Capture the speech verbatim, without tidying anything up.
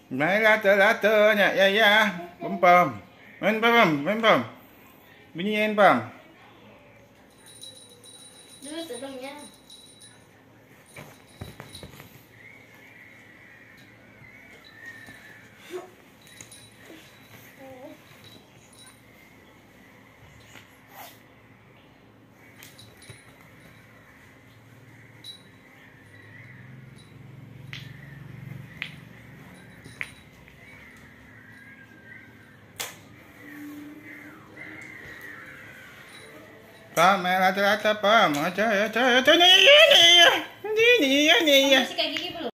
Main rata-ratanya ya ya. Pom-pom. Main pom, main pom. Bunyiin pom. Dulu sebelumnya. Pom, main rata-rata pom. Aja, aja, aja, nih, nih, nih, nih, nih, nih. Kamu sikat gigi belum?